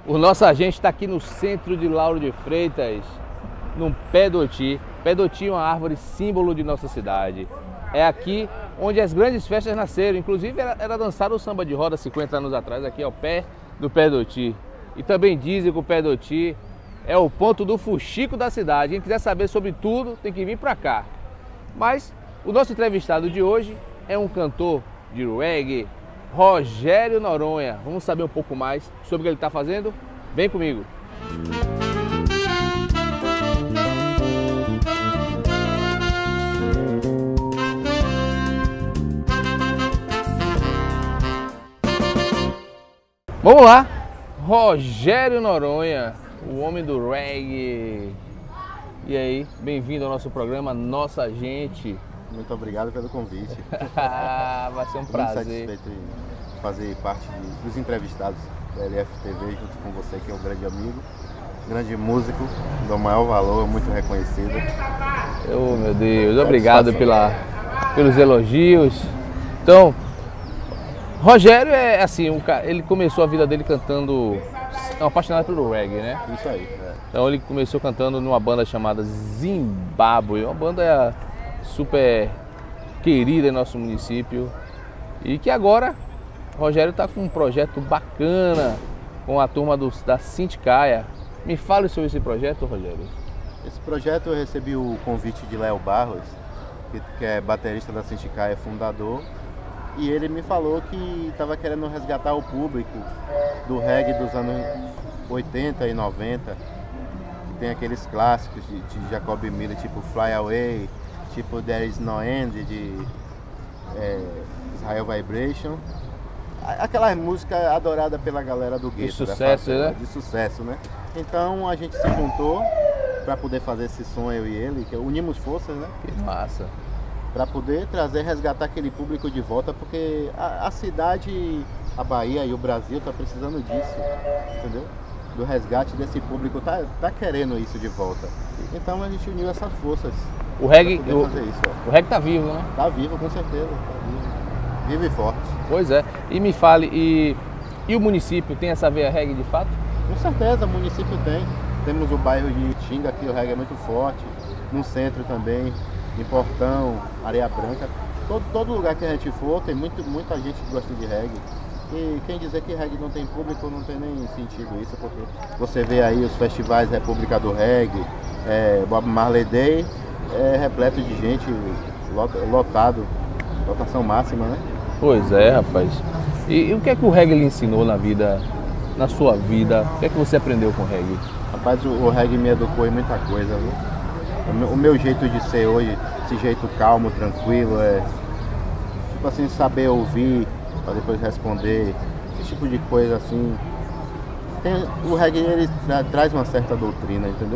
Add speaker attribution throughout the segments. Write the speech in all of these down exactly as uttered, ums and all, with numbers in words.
Speaker 1: O nosso agente está aqui no centro de Lauro de Freitas, num pé do oti. Pé do oti é uma árvore símbolo de nossa cidade. É aqui onde as grandes festas nasceram. Inclusive era, era dançado o samba de roda cinquenta anos atrás, aqui ao pé do pé do oti. E também dizem que o pé do oti é o ponto do fuxico da cidade. Quem quiser saber sobre tudo tem que vir para cá. Mas o nosso entrevistado de hoje é um cantor de reggae, Rogério Noronha. Vamos saber um pouco mais sobre o que ele está fazendo? Vem comigo! Vamos lá! Rogério Noronha, o homem do reggae. E aí, bem-vindo ao nosso programa Nossa Gente.
Speaker 2: Muito obrigado pelo convite.
Speaker 1: Vai ser um prazer.
Speaker 2: Muito satisfeito em fazer parte de, dos entrevistados da L F T V junto com você, que é um grande amigo, grande músico, do maior valor, muito reconhecido.
Speaker 1: Oh, meu Deus, obrigado pela, pelos elogios. Então, Rogério é assim, um, ele começou a vida dele cantando, é um apaixonado pelo reggae, né?
Speaker 2: Isso aí. É.
Speaker 1: Então ele começou cantando numa banda chamada Zimbábue, uma banda super querida em nosso município, e que agora Rogério está com um projeto bacana com a turma do, da Sinticaia. Me fale sobre esse projeto, Rogério.
Speaker 2: Esse projeto eu recebi o convite de Léo Barros, que, que é baterista da Sinticaia, fundador, e ele me falou que estava querendo resgatar o público do reggae dos anos oitenta e noventa, que tem aqueles clássicos de, de Jacob Miller, tipo Fly Away, tipo There Is No End, de é, Israel Vibration. Aquela música adorada pela galera do gueto.
Speaker 1: De sucesso,
Speaker 2: favela,
Speaker 1: né?
Speaker 2: De sucesso, né? Então a gente se juntou para poder fazer esse som, eu e ele, que unimos forças, né?
Speaker 1: Que massa!
Speaker 2: Para poder trazer, resgatar aquele público de volta, porque a, a cidade, a Bahia e o Brasil tá precisando disso, entendeu? Do resgate desse público, tá, tá querendo isso de volta. Então a gente uniu essas forças.
Speaker 1: O reggae, o,
Speaker 2: fazer isso,
Speaker 1: o reggae tá vivo, né?
Speaker 2: Tá vivo, com certeza. Tá vivo. Vivo e forte.
Speaker 1: Pois é. E me fale, e, e o município tem essa veia reggae de fato?
Speaker 2: Com certeza, o município tem. Temos o bairro de Itinga, aqui o reggae é muito forte. No centro também, em Portão, Areia Branca. Todo, todo lugar que a gente for, tem muito, muita gente que gosta de reggae. E quem dizer que reggae não tem público, não tem nem sentido isso, porque você vê aí os festivais República do Reggae, é, Bob Marley Day, é repleto de gente, lotado, lotação máxima, né?
Speaker 1: Pois é, rapaz. E, e o que é que o reggae lhe ensinou na vida, na sua vida? O que é que você aprendeu com o reggae?
Speaker 2: Rapaz, o, o reggae me educou em muita coisa, viu? O meu, o meu jeito de ser hoje, esse jeito calmo, tranquilo, é tipo assim, saber ouvir para depois responder, esse tipo de coisa assim. Tem, o reggae ele tra, traz uma certa doutrina, entendeu?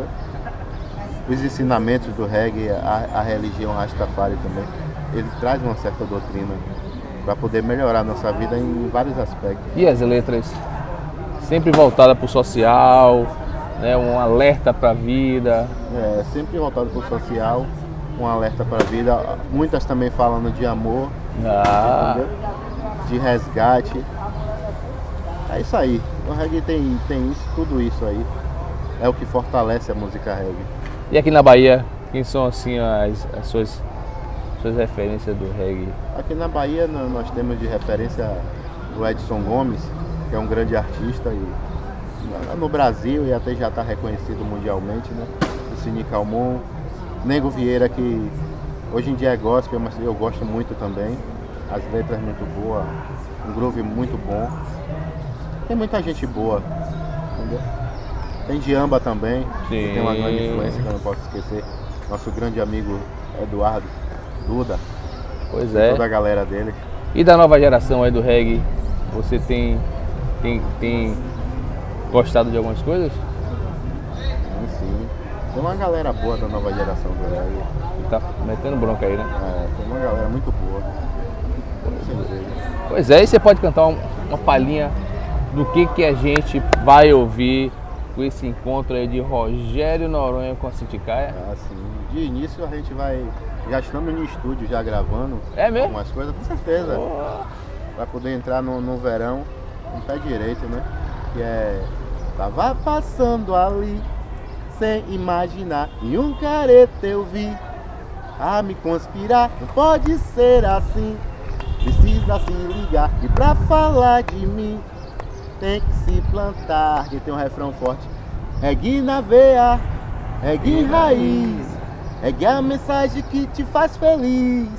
Speaker 2: Os ensinamentos do reggae, a, a religião Rastafari também, ele traz uma certa doutrina para poder melhorar a nossa vida em vários aspectos.
Speaker 1: E as letras? Sempre voltada para o social, né, um alerta para a vida.
Speaker 2: É, sempre voltado para o social, um alerta para a vida. Muitas também falando de amor,
Speaker 1: ah.
Speaker 2: entendeu? De resgate. É isso aí. O reggae tem, tem isso, tudo isso aí. É o que fortalece a música reggae.
Speaker 1: E aqui na Bahia, quem são assim as, as suas, suas referências do reggae?
Speaker 2: Aqui na Bahia nós temos de referência o Edson Gomes, que é um grande artista e no Brasil e até já está reconhecido mundialmente, né? O Cine Calmon, Nego Vieira, que hoje em dia é gospel, mas eu gosto muito também. As letras muito boas, um groove muito bom. Tem muita gente boa, entendeu? Tem Diamba também,
Speaker 1: Sim.
Speaker 2: Que tem uma grande influência que eu não posso esquecer. Nosso grande amigo Eduardo Duda.
Speaker 1: Pois é.
Speaker 2: Toda a galera dele.
Speaker 1: E da nova geração aí do reggae, você tem, tem, tem gostado de algumas coisas?
Speaker 2: Sim, sim. Tem uma galera boa da nova geração do reggae.
Speaker 1: Tá metendo bronca aí, né?
Speaker 2: É, tem uma galera muito boa.
Speaker 1: Pois é, e você pode cantar uma, uma palhinha do que, que a gente vai ouvir com esse encontro aí de Rogério Noronha com a Sinticaia?
Speaker 2: Ah, sim. De início a gente vai... Já estamos no estúdio, já gravando
Speaker 1: é mesmo?
Speaker 2: algumas coisas, com certeza.
Speaker 1: Oh.
Speaker 2: Para poder entrar no, no verão, um pé direito, né? Que é Tava passando ali, sem imaginar, e um careta eu vi a me conspirar. Não pode ser assim, precisa se ligar. E pra falar de mim, tem que se plantar. Que tem um refrão forte. Reggae na veia, reggae raiz, reggae a mensagem que te faz feliz.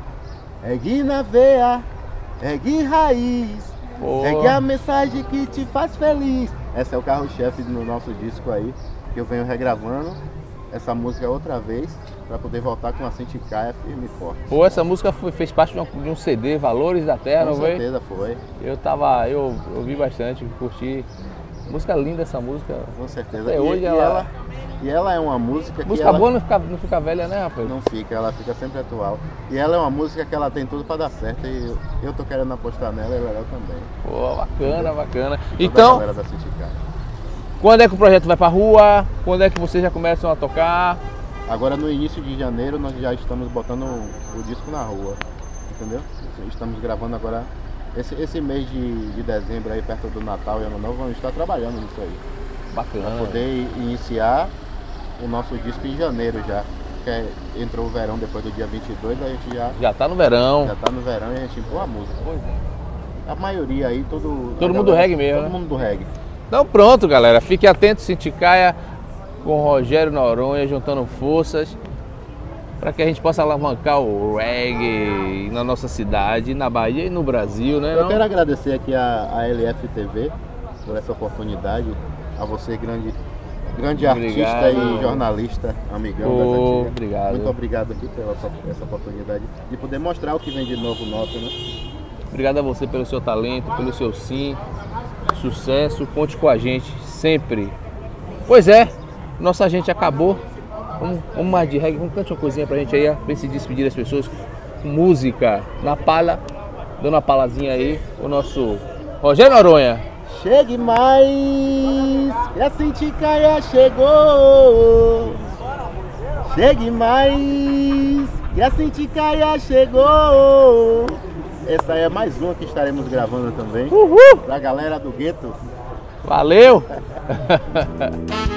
Speaker 2: Reggae na veia, reggae raiz, reggae a mensagem que te faz feliz. Esse é o carro-chefe no nosso disco aí, que eu venho regravando essa música outra vez, para poder voltar com a Sinticaia firme e forte.
Speaker 1: Pô, essa música foi, fez parte de um, de um C D, Valores da Terra,
Speaker 2: com
Speaker 1: não foi?
Speaker 2: Com certeza foi.
Speaker 1: Eu tava, eu ouvi bastante, curti. Música linda essa música.
Speaker 2: Com certeza.
Speaker 1: Até
Speaker 2: e,
Speaker 1: hoje
Speaker 2: e
Speaker 1: ela...
Speaker 2: ela... E ela é uma música que
Speaker 1: Música
Speaker 2: ela...
Speaker 1: boa não fica, não fica velha, né, rapaz?
Speaker 2: Não fica, ela fica sempre atual. E ela é uma música que ela tem tudo para dar certo e eu, eu tô querendo apostar nela e ela também.
Speaker 1: Pô, bacana, bacana.
Speaker 2: Toda
Speaker 1: Então,
Speaker 2: a galera da Sinticaia.
Speaker 1: Quando é que o projeto vai pra rua? Quando é que vocês já começam a tocar?
Speaker 2: Agora no início de janeiro nós já estamos botando o, o disco na rua, entendeu? Estamos gravando agora, esse, esse mês de, de dezembro aí, perto do Natal e Ano Novo, vamos estar trabalhando nisso aí.
Speaker 1: Bacana.
Speaker 2: Para poder iniciar o nosso disco em janeiro já. Que é, entrou o verão depois do dia vinte e dois, a gente já...
Speaker 1: Já tá no verão.
Speaker 2: Já tá no verão e a gente impôs a música.
Speaker 1: Pois é.
Speaker 2: A maioria aí, todo...
Speaker 1: Todo mundo do reggae mesmo,
Speaker 2: Todo
Speaker 1: né?
Speaker 2: mundo do reggae.
Speaker 1: Então pronto, galera. Fique atento, Sinticaia com Rogério Noronha, juntando forças para que a gente possa alavancar o reggae na nossa cidade, na Bahia e no Brasil, né?
Speaker 2: Eu
Speaker 1: não?
Speaker 2: quero agradecer aqui a, a L F T V por essa oportunidade, a você, grande, grande
Speaker 1: Obrigado.
Speaker 2: artista e jornalista, amigão
Speaker 1: Oh,
Speaker 2: das antigas.
Speaker 1: obrigado.
Speaker 2: Muito obrigado aqui pela essa oportunidade de poder mostrar o que vem de novo nosso, né?
Speaker 1: Obrigado a você pelo seu talento, pelo seu sim, sucesso, conte com a gente sempre. Pois é, nossa gente acabou. Vamos, vamos mais de reggae, vamos cantar uma coisinha pra gente aí, pra se despedir das pessoas com música na palha, dando uma palazinha aí, o nosso Rogério Noronha.
Speaker 2: Chegue mais, que a Sinticaia chegou. Chegue mais, que a Sinticaia chegou. Essa é mais uma que estaremos gravando também.
Speaker 1: Uhul!
Speaker 2: Pra galera do gueto.
Speaker 1: Valeu!